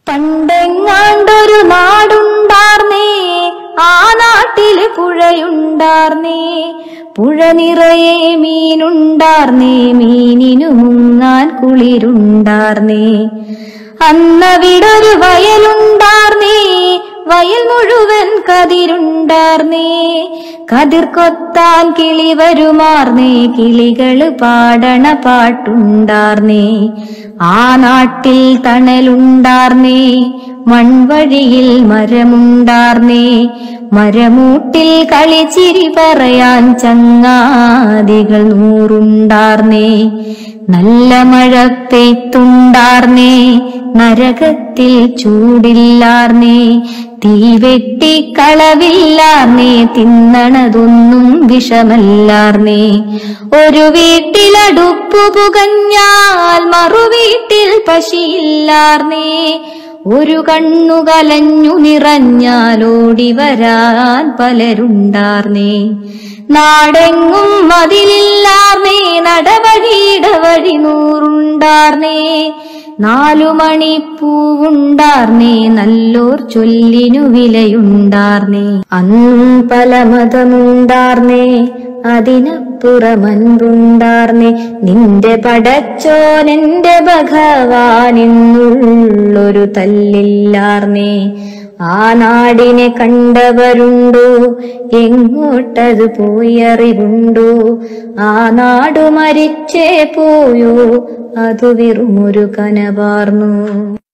പണ്ടെങ്ങാണ്ടൊരു നാടുണ്ടാർന്നേ, ആ നാട്ടില് പുഴയുണ്ടാർന്നേ. പുഴ നിറയെ മീനുണ്ടാർന്നേ, മീനിനു മുങ്ങാൻ കുളിരുണ്ടാർന്നേ. അന്നവിടൊരു വയലുണ്ടാർന്നേ, വയൽ മുഴുവൻ കതിരുണ്ടാർന്നേ. കതിർ കൊത്താൻ കിളി വരുമാർന്നേ, കിളികള് പാടണ പാട്ടുണ്ടാർന്നേ. ആ നാട്ടിൽ തണലുണ്ടാർന്നേ, മൺവഴിയിൽ മരമുണ്ടാർന്നേ. മരമൂട്ടിൽ കളിച്ചിരി പറയാൻ ചങ്ങാതികൾ നൂറുണ്ടാർന്നേ. നല്ല മഴ പെയ്ത്തുണ്ടാർന്നേ, നരകത്തിൽ ചൂടില്ലാർന്നേ. തീവെട്ടി കളവില്ലാർന്നേ, തിന്നണതൊന്നും വിഷമല്ലാർന്നേ. ഒരു വീട്ടിലടുപ്പു പുകഞ്ഞാൽ മറുവീട്ടിൽ പശിയില്ലാർന്നേ. ഒരു കണ്ണു കലഞ്ഞു നിറഞ്ഞാൽ ഓടി വരാൻ പലരുണ്ടാർന്നേ. നാടെങ്ങും മതിലില്ലാർന്നേ, നടവഴിയിടവഴി നൂറുണ്ടാർന്നേ. 4 മണിപ്പൂവുണ്ടാർന്നേ, നല്ലോർ ചൊല്ലിനു വിലയുണ്ടാർന്നേ. അന്നും പല മതമുണ്ടാർന്നേ, അതിനപ്പുറമൻപുണ്ടാർന്നേ. നിന്റെ പടച്ചോൻ എന്റെ ഭഗവാൻ എന്നുള്ളൊരു തല്ലില്ലാർന്നേ. ആ നാടിനെ കണ്ടവരുണ്ടോ, എങ്ങോട്ടത് പോയി അറിവുണ്ടോ? ആ നാടു മരിച്ചേ പോയോ, അതു വെറുമൊരു കനവാർന്നു.